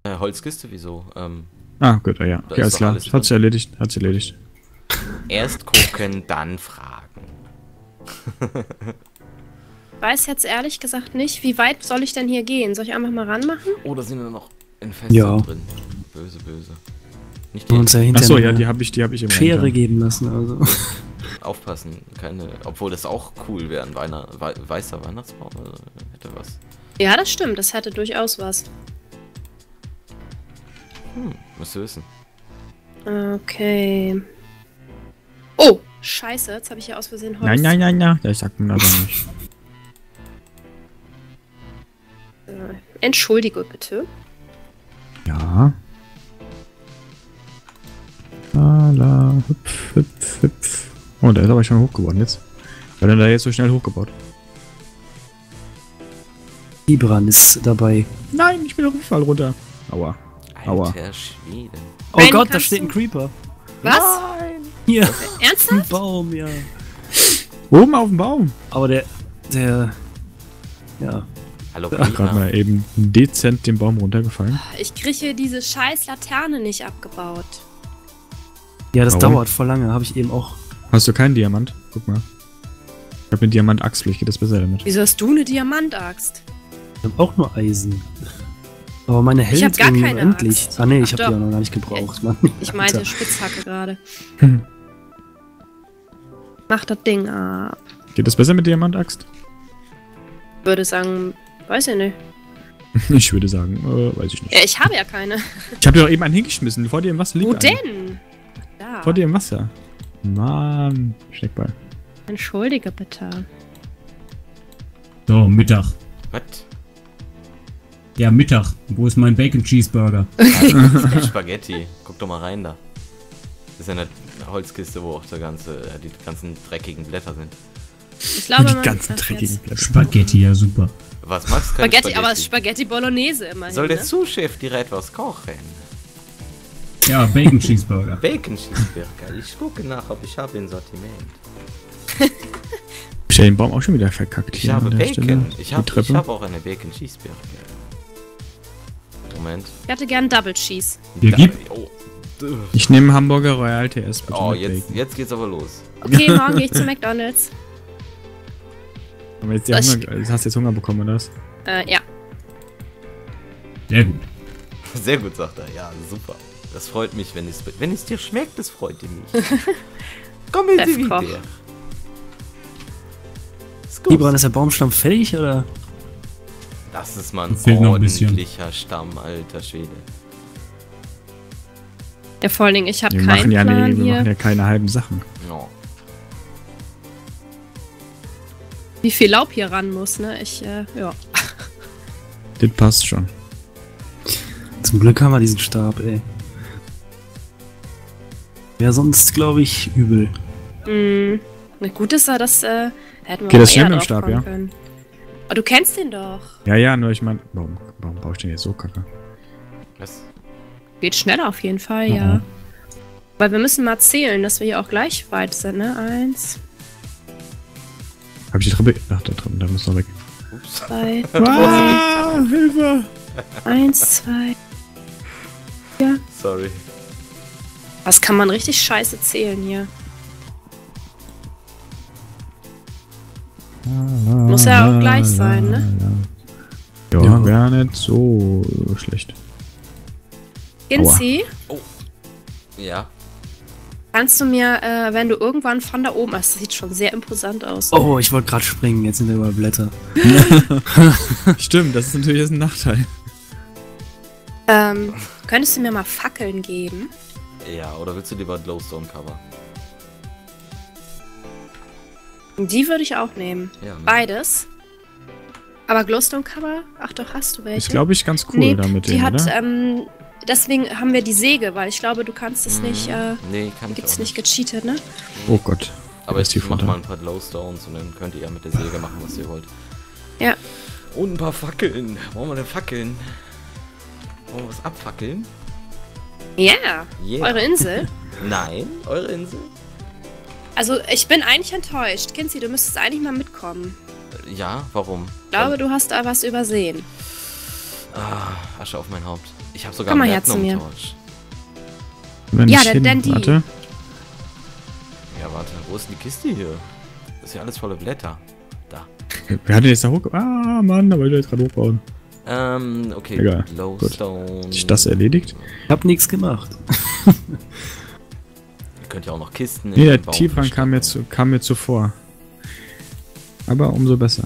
Holzkiste, wieso? Ah, gut, ja. Da Okay, ist alles doch klar. alles Hat's drin. erledigt. Hat's erledigt. Erst gucken, dann fragen. Ich weiß jetzt ehrlich gesagt nicht, wie weit soll ich denn hier gehen? Soll ich einfach mal ranmachen? Oh, da sind wir noch in Fenster Ja. drin. Böse, böse. Nicht Wir uns ja die, hinterher Achso, ja, eine die hab ich eben Schere reingetan. geben lassen, also. aufpassen. Keine, obwohl das auch cool wäre, ein weißer Weihnachtsbaum hätte was. Ja, das stimmt. Das hätte durchaus was. Musst du wissen. Okay. Oh, scheiße. Jetzt habe ich hier aus Versehen Holz. Nein. Ja, ich sag mir das nicht. Entschuldige bitte. Ja. La, hüpf. Oh, der ist aber schon hoch geworden jetzt. Wer denn da jetzt so schnell hochgebaut? Ibran ist dabei. Nein, ich bin auf jeden Fall runter. Aua. Aua. Alter Schwede. Oh Ben, Gott, da kannst steht du- ein Creeper. Was? Hier, ein Ernsthaft? Baum, ja. Oben auf dem Baum. Aber der, ja. Hallo, Ach, gerade mal eben dezent den Baum runtergefallen. Ich kriege diese scheiß Laterne nicht abgebaut. Ja, das Warum? dauert voll lange, habe ich eben auch. Hast du keinen Diamant? Guck mal. Ich habe eine Diamant-Axt, vielleicht geht das besser damit. Wieso hast du eine Diamantaxt? Ich habe auch nur Eisen. Aber meine Ich hab hält gar irgendwie keine unendlich. Axt. Ah ne, Ach ich habe doch. die auch noch gar nicht gebraucht, Mann. Ich meinte Alter. Spitzhacke gerade. Mach das Ding ab. Geht das besser mit Diamant-Axt? Würde sagen, weiß ich nicht. Ich würde sagen, weiß ich nicht. Ja, ich habe ja keine. Ich habe dir doch eben einen hingeschmissen. Vor dir im Wasser liegt Wo einer. denn? Da. Vor dir im Wasser. Mann. Steckball. Entschuldige bitte. So, Mittag. Was? Ja, Mittag. Wo ist mein Bacon Cheeseburger? Spaghetti. Guck doch mal rein da. Das ist ja eine Holzkiste, wo auch die ganzen dreckigen Blätter sind. Ich glaube, Die man ganzen das dreckigen jetzt- Blätter. Spaghetti, ja super. Was magst du? Keine Spaghetti, aber Spaghetti Bolognese immerhin. Soll der Ne? Sous-Chef dir etwas kochen? Ja, Bacon Cheeseburger. Bacon Cheeseburger. Ich gucke nach, ob ich habe im Sortiment. Ich habe den Baum auch schon wieder verkackt. Ich hier habe an der Bacon. Stelle. Ich Die habe Treppe. auch eine Bacon Cheeseburger. Moment. Ich hätte gern Double Cheese. Hier gibt. Oh, Ich nehme Hamburger Royal TS bitte oh mit jetzt, Bacon. jetzt geht's aber los. Okay, morgen gehe ich zu McDonalds. Aber jetzt die Das- Hunger, hast du jetzt Hunger bekommen, oder was? Ja. Sehr gut. Sehr gut, sagt er. Ja, super. Das freut mich, wenn es dir schmeckt, das freut mich. Komm bitte Chef wieder. Koch. Ist gut. Ibran, ist der Baumstamm fertig, oder? Das ist mal ein Fehlt noch ein bisschen. ordentlicher Stamm, alter Schwede. Ja, vor allen Dingen, ich habe Wir keinen machen ja, Plan wir hier, machen ja keine halben Sachen. No. wie viel Laub hier ran muss, ne? Ja. Das passt schon. Zum Glück haben wir diesen Stab, ey. Wäre sonst, glaube ich, übel. Na gut ist ja, das hätten wir Geht das auch schnell eher mit dem drauf Stab, kommen ja? können. Aber du kennst den doch. Ja, nur ich meine, warum baue ich den jetzt so kacke? Was? Geht schneller auf jeden Fall, ja. Weil wir müssen mal zählen, dass wir hier auch gleich weit sind, ne? 1, Hab ich die Treppe? Ach, da muss noch weg. Ups. 2, Ah, Hilfe! 1, 2. Sorry. Was kann man richtig scheiße zählen hier? Muss ja auch gleich sein, ne? Ja, Ja. wäre nicht so schlecht. Inzi, Ja. kannst du mir, wenn du irgendwann von da oben, das sieht schon sehr imposant aus. Oh, ich wollte gerade springen, jetzt sind da überall Blätter. Stimmt, das ist natürlich jetzt ein Nachteil. Könntest du mir mal Fackeln geben? Ja, oder willst du lieber Glowstone Cover? Die würde ich auch nehmen. Ja, ne? Beides. Aber Glowstone Cover? Ach doch, hast du welche? Ist, glaube ich, ganz cool nee, damit. die denen, hat, oder? deswegen haben wir die Säge, weil ich glaube, du kannst es nicht, Nee, kann ich gibt's auch nicht gecheatet, ne? Oh Gott. Aber Da ist ich die mach Futter. mal ein paar Glowstones und dann könnt ihr ja mit der Säge machen, was ihr wollt. Ja. Und ein paar Fackeln. Wollen wir denn Fackeln? Wollen wir was abfackeln? Yeah. Yeah. Eure Insel? Nein, eure Insel? Also, ich bin eigentlich enttäuscht. Kinzi, du müsstest eigentlich mal mitkommen. Ja, warum? Ich glaube, du hast da was übersehen. Ah, Asche auf mein Haupt. Ich habe sogar Komm mal her Platinum zu mir. Torch. Wenn Ja, ich der hin- Dandy. Warte. Ja, warte, wo ist denn die Kiste hier? Das ist ja alles volle Blätter. Da. Wer hat denn jetzt da hoch... Ah, Mann, da wollte ich jetzt gerade hochbauen. Okay. Egal. Gut. Glowstone. Hat sich das erledigt? Ich hab nichts gemacht. Ihr könnt ja auch noch Kisten Nee, der den Baum Tiefrang verstecken. kam mir zuvor. Aber umso besser.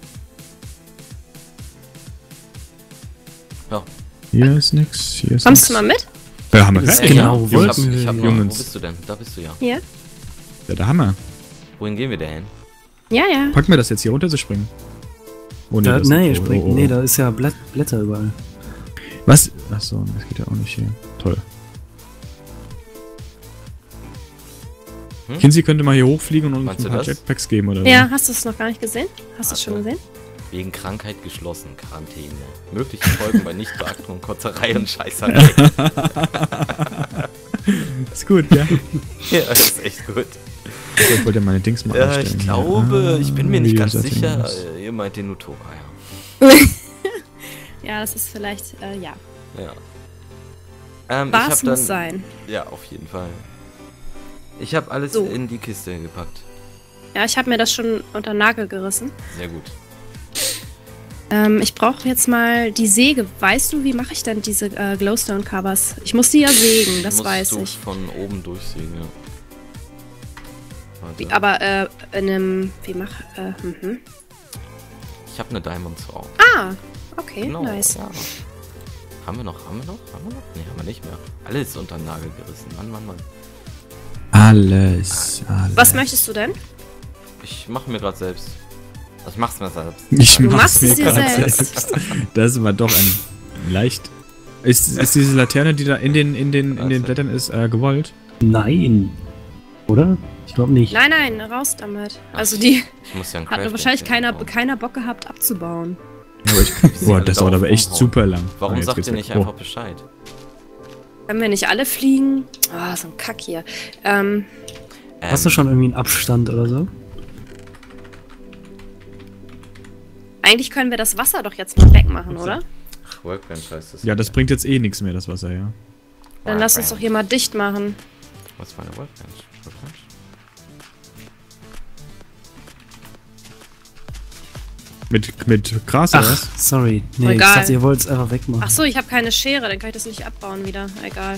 Ja. Hier ist nix, hier ist Kommst nix. du mal mit? Ja, haben wir Das fertig. genau, Ich hab, wollten wir, ich hab, ja. wo Jungs. bist du denn? Da bist du ja. Hier? Ja, der Hammer. Wohin gehen wir denn? Ja, ja. Packen wir das jetzt hier runter zu springen? Oh, Da, das- nee, oh, springt. oh, oh. Nee, da ist ja Blätter überall. Was? Achso, das geht ja auch nicht hier. Toll. Hm? Kinsey könnte mal hier hochfliegen und uns Meinst ein du paar das? Jetpacks geben oder so. Ja, hast du es noch gar nicht gesehen? Hast du es schon Also. gesehen? Wegen Krankheit geschlossen, Quarantäne. Mögliche Folgen bei Nichtbeachtung, Kotzerei und Scheißerei. Ist gut, ja. Ja, das ist echt gut. Ich wollte meine Dings mal Ja, einstellen ich hier. glaube, ich bin mir nicht ganz Videosetting sicher. ist- Ihr meint den Nutora, ja. Ja, das ist vielleicht, ja. Ja. Ich Was hab muss dann, sein? Ja, auf jeden Fall. Ich habe alles So. in die Kiste gepackt. Ja, ich habe mir das schon unter den Nagel gerissen. Sehr gut. Ich brauche jetzt mal die Säge. Weißt du, wie mache ich denn diese Glowstone-Covers? Ich muss die ja sägen, das Musst weiß du ich. von oben durchsägen, ja. Warte. Wie, aber in einem... Wie mach... Ich habe eine Diamond Saw. Ah, okay, nice. Ja. Haben wir noch? Nee, haben wir nicht mehr. Alles unter den Nagel gerissen. Mann. Alles. Was möchtest du denn? Ich mache mir gerade selbst. Ich mach's mir selbst. Ich Du mach's machst mir es dir grad selbst. Das war doch ein leicht. Ist diese Laterne, die da in den Also. Blättern ist, gewollt? Nein. Oder? Ich glaube nicht. Nein, raus damit. Also die Ich muss ja einen hat Crafting wahrscheinlich Table bauen. keiner Bock gehabt abzubauen. Aber boah, das dauert aber echt super lang. Warum Jetzt sagt geht's ihr weg. nicht Oh. einfach Bescheid? Wenn wir nicht alle fliegen... Ah, so ein Kack hier. Hast du schon irgendwie einen Abstand oder so? Eigentlich können wir das Wasser doch jetzt mal wegmachen, oder? Ach, Workbench heißt das. Ja, das bringt jetzt eh nichts mehr, das Wasser, ja. Dann lass uns doch hier mal dicht machen. Was war eine Workbench? Mit Gras oder Ach, was? sorry. Nee, Egal. ich dachte, ihr wollt es einfach wegmachen. Ach so, ich habe keine Schere, dann kann ich das nicht abbauen wieder. Egal.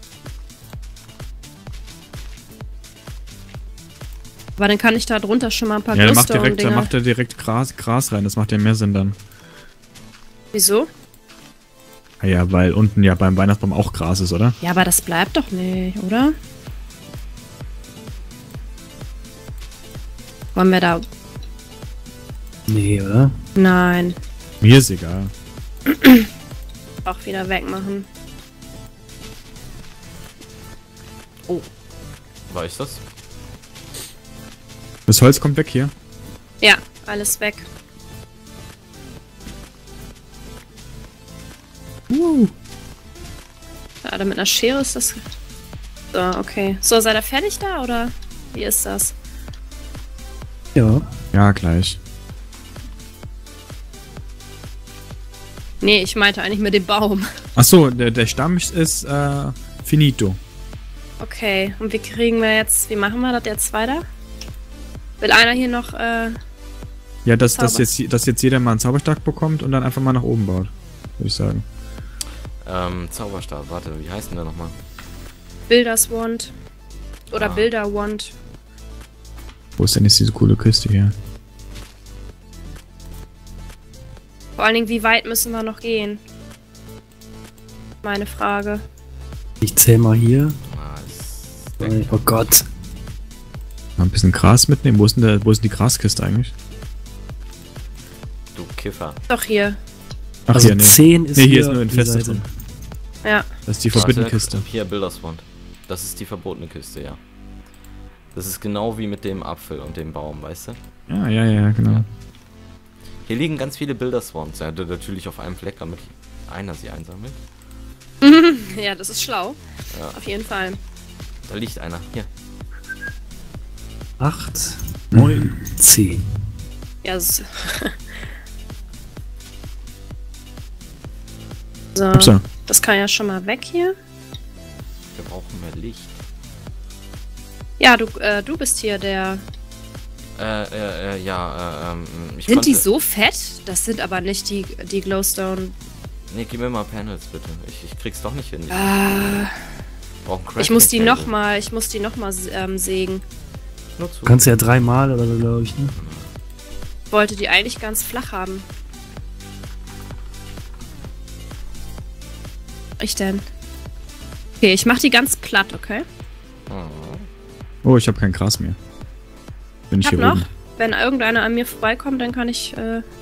Aber dann kann ich da drunter schon mal ein paar Ja, dann macht Glowstone-Dinger. er direkt Gras rein, das macht ja mehr Sinn dann. Wieso? Ah ja, weil unten ja beim Weihnachtsbaum auch Gras ist, oder? Ja, aber das bleibt doch nicht, oder? Wollen wir da... Nee, oder? Nein. Mir ist egal. Auch wieder wegmachen. War ich das? Das Holz kommt weg hier. Ja, alles weg. Gerade mit einer Schere ist das... So, okay. So, seid ihr fertig da, oder? Wie ist das? Ja. Ja, gleich. Nee, ich meinte eigentlich mit dem Baum. Achso, der Stamm ist finito. Okay, und wie kriegen wir jetzt... Wie machen wir das jetzt weiter? Will einer hier noch... Ja, dass Zauber. jetzt jeder mal einen Zauberstab bekommt und dann einfach mal nach oben baut. Würde ich sagen. Zauberstab, warte, wie heißt denn der nochmal? Builders Wand. Oder Ah. Builder Wand. Wo ist denn jetzt diese coole Kiste hier? Vor allen Dingen, wie weit müssen wir noch gehen? Meine Frage. Ich zähl mal hier. Ah, ist Oh Gott. Mal ein bisschen Gras mitnehmen. Wo ist denn die Graskiste eigentlich? du Kiffer. Doch hier. Ach, Also hier, nee. 10 ist Nee, hier hier ist nur ein die Feste Seite. drin. Ja. Das ist die verbotene Warte, Kiste. Hier, Builders Wand. Das ist die verbotene Kiste, ja. Das ist genau wie mit dem Apfel und dem Baum, weißt du? Ja, genau. Ja. Hier liegen ganz viele Builders Wands. Ja, natürlich auf einem Fleck, damit einer sie einsammelt. Ja, das ist schlau. Ja. Auf jeden Fall. Da liegt einer. Hier. 8, 9, 10. Ja, So, Upsa. das kann ja schon mal weg hier. Wir brauchen mehr Licht. Ja, du bist hier der... Ich Sind die konnte- so fett? Das sind aber nicht die Glowstone... Nee, gib mir mal Panels, bitte. Ich krieg's doch nicht hin. Ich muss die nochmal sägen. Nur zu. Du kannst ja 3 Mal oder so, glaube ich, ne? Ich wollte die eigentlich ganz flach haben. Ich denn? Okay, ich mach die ganz platt, okay? Oh, ich habe kein Gras mehr. Bin ich Ich hab hier noch. oben. Wenn irgendeiner an mir vorbeikommt, dann kann ich...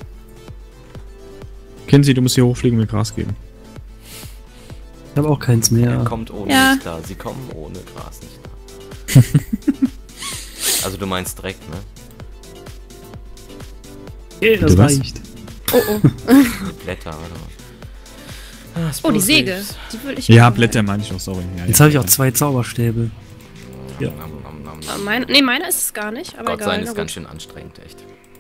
Kenzie, du musst hier hochfliegen und mir Gras geben. Ich habe auch keins Er mehr. kommt ohne Ja. nicht klar. Sie kommen ohne Gras nicht klar. Also du meinst Dreck, ne? Okay, das Du was? reicht. Oh. Die Blätter, oder? Oh, die Säge. Die will ich Ja, haben. Blätter meine ich auch, sorry. Ja, Jetzt ja, habe ich auch ja. 2 Zauberstäbe. Ja. Meiner ist es gar nicht, aber Gott egal. sein na ist ganz gut. schön anstrengend, echt.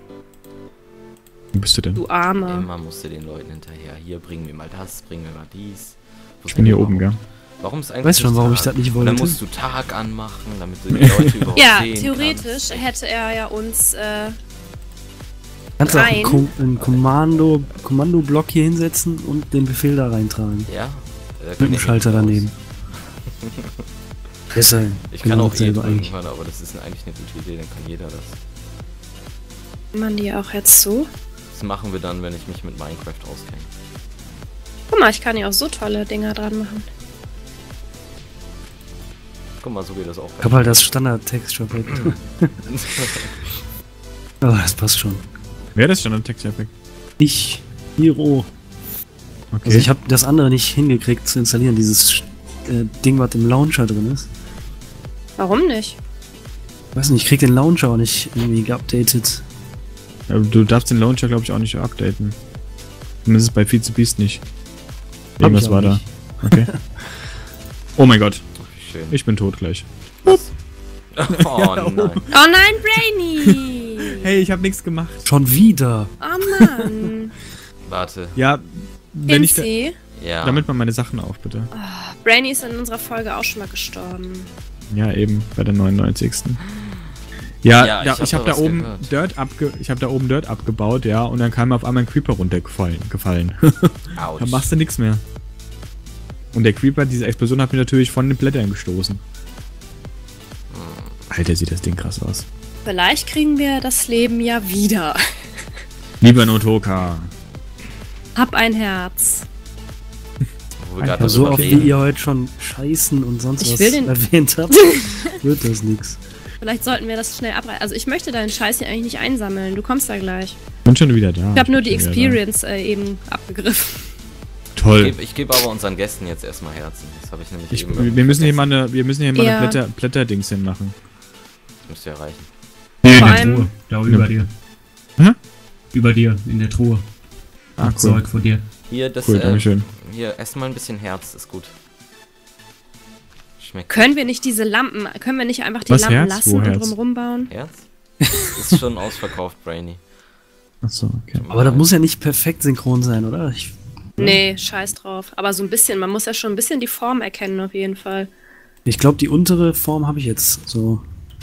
Wo bist du denn? Du Armer. Immer musst du den Leuten hinterher. Hier, bringen wir mal das, bringen wir mal dies. Wo Ich bin sind hier wir oben, überhaupt? gell? Warum ist eigentlich Weißt schon, nicht warum Tag? ich das nicht Und dann wollte? musst du Tag anmachen, damit du die Leute überhaupt Ja, sehen theoretisch kannst. hätte er ja uns... Kannst du auch rein. einen Kommando-Block hier hinsetzen und den Befehl da reintragen. Ja? Mit dem Schalter daneben. Besser. Ich Genau kann auch dasselbe drücken, eigentlich. aber das ist eigentlich eine gute Idee, dann kann jeder das. man die auch jetzt so? Das machen wir dann, wenn ich mich mit Minecraft auskenne. Guck mal, ich kann hier auch so tolle Dinger dran machen. Guck mal, so wie das auch Ich habe halt das Standard-Texture Pack. Aber das passt schon. Wer das schon am Text Epic? Ich, Hiro. Okay. Also ich habe das andere nicht hingekriegt zu installieren, dieses Ding, was im Launcher drin ist. Warum nicht? Weiß nicht, ich krieg den Launcher auch nicht irgendwie geupdatet. Ja, du darfst den Launcher, glaube ich, auch nicht updaten. Zumindest bei Vize Beast nicht. Hab Irgendwas ich auch war da. nicht. Okay. Oh mein Gott, Wie schön. ich bin tot gleich. Oh nein. Oh nein, Brainy! Hey, ich habe nichts gemacht. Schon wieder. Oh Mann. Warte. Ja, wenn ich da, Pincy. Ja. damit mal meine Sachen auf, bitte. Brainy ist in unserer Folge auch schon mal gestorben. Ja, eben, bei der 99. Ja, Ja, ja, ich hab ich habe da da was oben gehört. ich habe da oben Dirt abgebaut, ja, und dann kam auf einmal ein Creeper runtergefallen. Autsch. Da machst du nichts mehr. Und der Creeper, diese Explosion hat mich natürlich von den Blättern gestoßen. Alter, sieht das Ding krass aus. Vielleicht kriegen wir das Leben ja wieder. Lieber Notoka. Hab ein Herz. Wo wir gerade Ja, so darüber oft wie reden. ihr heute schon Scheißen und sonst Ich was will den- erwähnt habt, wird das nix. Vielleicht sollten wir das schnell abreißen. Also ich möchte deinen Scheiß hier eigentlich nicht einsammeln. Du kommst da gleich. Bin schon wieder da. Ich habe nur die Bin schon wieder Experience eben abgegriffen. da. Toll. Ich gebe aber unseren Gästen jetzt erstmal Herzen. Das habe ich nämlich Ich, eben. wir müssen hier vergessen. mal Ja. eine Blätterdings hinmachen. Das müsste ja reichen. In Vor der allem- Truhe. Da über dir. Hä? Über dir, in der Truhe. Ah, Das cool. Zeug vor dir. Hier, das, Cool, dankeschön. hier, ess mal ein bisschen Herz, ist gut. Schmeckt. Können wir nicht diese Lampen, können wir nicht einfach die Was, Lampen Herz? lassen Wo und Herz? drumrum bauen? Herz? Ist schon ausverkauft, Brainy. Achso, okay. Aber das muss ja nicht perfekt synchron sein, oder? Nee, scheiß drauf. Aber so ein bisschen, man muss ja schon ein bisschen die Form erkennen auf jeden Fall. Ich glaube, die untere Form habe ich jetzt so.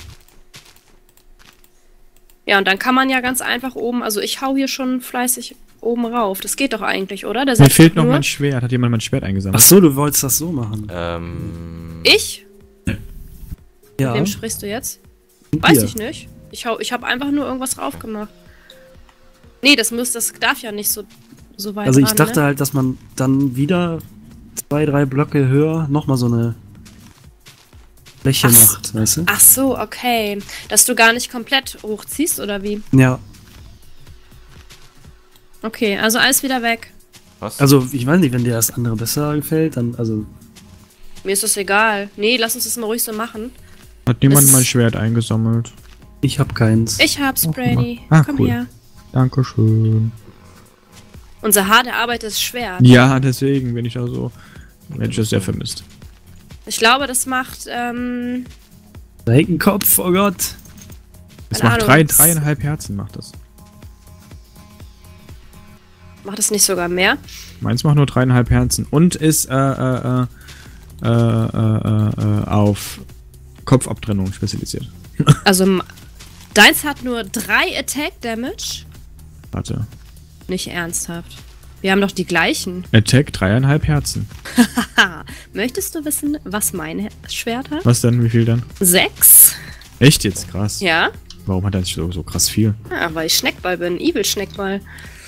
Ja, und dann kann man ja ganz einfach oben, also ich hau hier schon fleißig oben rauf. Das geht doch eigentlich, oder? Der Mir setzt fehlt noch nur- mein Schwert. Hat jemand mein Schwert eingesammelt? Ach so, du wolltest das so machen. Ich? Ja. Wem sprichst du jetzt? mit Weiß dir. ich nicht. Ich habe einfach nur irgendwas drauf gemacht. Nee, das darf ja nicht so weit Also ich ran, dachte ne? halt, dass man dann wieder 2, 3 Blöcke höher nochmal so eine Fläche Ach. macht, weißt du? Ach so, okay. Dass du gar nicht komplett hochziehst, oder wie? Ja, Okay, also alles wieder weg. Was? also ich weiß nicht, wenn dir das andere besser gefällt, dann, also Mir ist das egal. Nee, lass uns das mal ruhig so machen. Hat niemand Es- mein Schwert eingesammelt? ich hab keins. Ich hab's, Oh, Brainy. guck mal. Ah, Komm cool. her. Dankeschön. Unser harte Arbeit ist schwer. Ja, deswegen bin ich da so. Hätte ich das sehr vermisst. Ich glaube, das macht, Rekenkopf, oh Gott. Es Keine macht Ahnung. 3,5 Herzen, macht das. Macht es nicht sogar mehr? Meins macht nur 3,5 Herzen. Und ist auf Kopfabtrennung spezialisiert. Also, deins hat nur 3 Attack Damage? Warte. Nicht ernsthaft. Wir haben doch die gleichen. Attack 3,5 Herzen. Haha. Möchtest du wissen, was mein Schwert hat? Was denn? Wie viel dann? 6. Echt jetzt? Krass. Ja? Warum hat er nicht so krass viel? Ja, weil ich Schneckball bin. Evil Schneckball.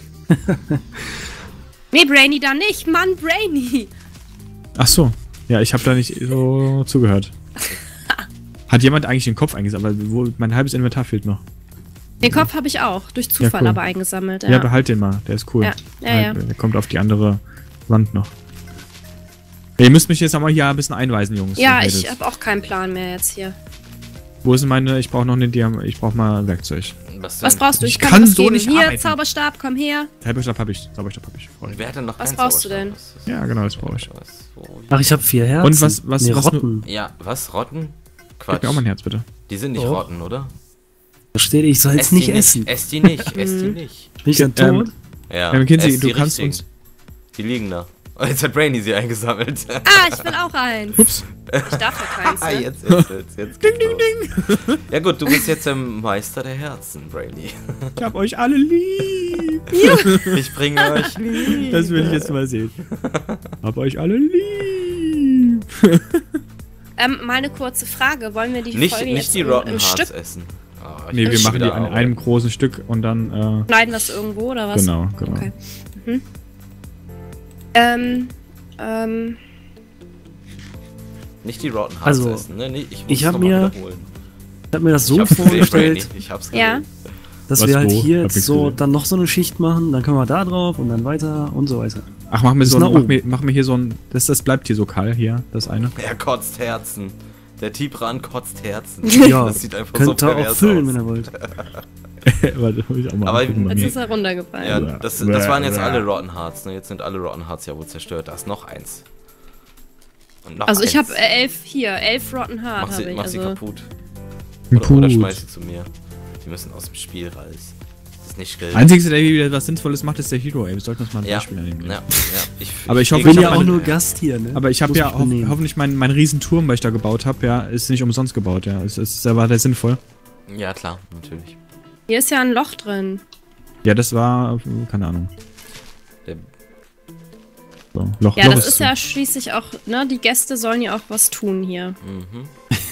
Nee, Brainy da nicht. Mann, Brainy. Ach so. Ja, ich habe da nicht so zugehört. Hat jemand eigentlich den Kopf eingesammelt? Wo mein halbes Inventar fehlt noch. Den Kopf habe ich auch. Durch Zufall cool. aber eingesammelt. Ja, behalt den mal. Der ist cool. Ja. Der kommt auf die andere Wand noch. Ja, ihr müsst mich jetzt aber hier ein bisschen einweisen, Jungs. Ja, ich habe auch keinen Plan mehr jetzt hier. Wo ist denn meine... Ich brauche noch eine ich brauche mal Werkzeug. Was brauchst du? Ich kann kann dir was so geben. nicht Hier, arbeiten. Zauberstab, komm her. Zauberstab habe ich. Und wer hat denn noch Was keinen brauchst du Zauberstab? denn? Ja, genau, das brauche ich. Ach, ich habe 4 Herzen. Und was Nee, nur- Rotten. Ja, was? Rotten? Gib Quatsch. mir auch mein Herz, bitte. Die sind nicht Doch. Rotten, oder? Da steht, ich soll es nicht essen. Ess die nicht, ess die nicht. Bin ich dann tot? Ja, Kinsey, ess du die kannst richtigen. uns... Die liegen da. Oh, jetzt hat Brainy sie eingesammelt. Ah, ich will auch eins. Ups. Ich darf ja keins, ne? Jetzt ding, ding, ding. Ja gut, du bist jetzt der Meister der Herzen, Brainy. Ich hab euch alle lieb. Ich bringe euch lieb. Das will ich jetzt mal sehen. Hab euch alle lieb. Mal eine kurze Frage. Wollen wir die Nicht, Folge nicht jetzt die im Rotten Stück Hearts essen. Oh, ich Nee, hab wir schon machen die wieder an Augen. einem großen Stück und dann... schneiden das irgendwo oder was? Genau. Okay. Nicht die Rotten Hearts Also, essen, ne? Nee, ich muss hab noch mal mir- wiederholen. Ich habe mir das Ich so hab's gesehen, vorgestellt, Brainy. Ich hab's Ja. gesehen. dass Was, wir halt wo? hier Hab jetzt nichts so gesehen. dann noch so eine Schicht machen, dann können wir da drauf und dann weiter und so weiter. Ach, mach mir Bis so nach ein, mach, oben. mir, mach mir hier so ein... Das bleibt hier so kahl, hier, das eine. Er kotzt Herzen. Der Tibran kotzt Herzen. Ja, das sieht einfach könnt so ihr auch pervers füllen, aus. wenn ihr wollt. Warte, muss ich auch mal Aber angucken bei Jetzt mir. ist er runtergefallen. Ja, das waren jetzt alle Rotten Hearts, ne? Jetzt sind alle Rotten Hearts ja wohl zerstört. Da ist noch eins. Und noch Also ich eins. habe 11 Rotten Heart Mach habe sie, ich. mach sie Also kaputt. Gut. Oder schmeiß sie zu mir. Die müssen aus dem Spiel raus. Das ist nicht schlimm. Einzigste, der hier wieder was Sinnvolles macht, ist der Hero, ey. Wir sollten uns mal ein Ja, Beispiel nehmen. ja. Aber ich hoffe, Ich bin ich ja hab auch meine- nur Gast hier, ne? Aber ich habe Muss ja mich benehmen. hoffentlich mein Riesenturm, weil ich da gebaut habe, ja, ist nicht umsonst gebaut, ja. Der war sehr sinnvoll. Ja, klar, natürlich. hier ist ja ein Loch drin. Ja, das war, keine Ahnung. Der, So, Loch Ja, das ist zu. ja schließlich auch, ne? Die Gäste sollen ja auch was tun hier. mhm.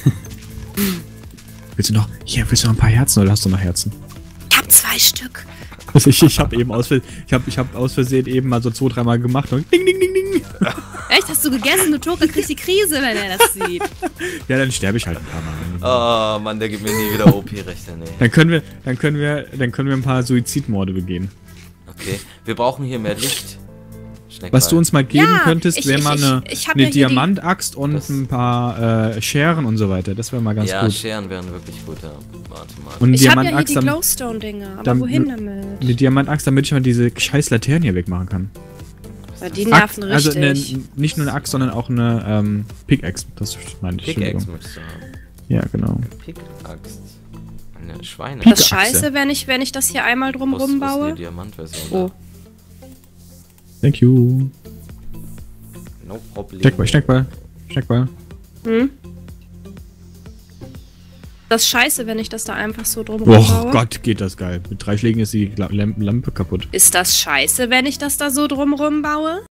Willst du noch ein paar Herzen oder hast du noch Herzen? Ich hab 2 Stück. Also ich habe eben ich hab aus Versehen eben mal so 2-3 Mal gemacht und ding, ding, ding, ding. Echt? Hast du gegessen? Du Toke kriegst die Krise, wenn er das sieht. Ja, dann sterbe ich halt ein paar Mal. Oh Mann, der gibt mir nie wieder OP-Rechte, nee. Dann können wir ein paar Suizidmorde begehen. Okay, wir brauchen hier mehr Licht. Schneckball. Was du uns mal geben Ja, könntest, wäre mal ich hab eine ja hier die- Diamantaxt und Das- ein paar Scheren und so weiter. Das wäre mal ganz Ja, gut. Scheren wären wirklich gut, ja. Warte mal. Und eine Ich habe ja hier Diamantaxt, die Glowstone-Dinger. Aber dann- wohin damit? eine Diamantaxt, damit ich mal diese scheiß Laternen hier wegmachen kann. Weil die nerven Also richtig. nicht nur eine Axt, sondern auch eine Pickaxe. Das meine ich. Pickaxe Entschuldigung. möchtest du haben. Ja, genau. Pickaxe. Eine Schweine. das ist Pickaxe. scheiße, wenn ich das hier einmal Wo drumrum ist baue. die Diamantversion? Oh. Thank you. No problem. Steckball. Hm? Das ist scheiße, wenn ich das da einfach so drumrum Oh baue. Gott, geht das geil. Mit 3 Schlägen ist die Lampe kaputt. Ist das scheiße, wenn ich das da so drumrum baue?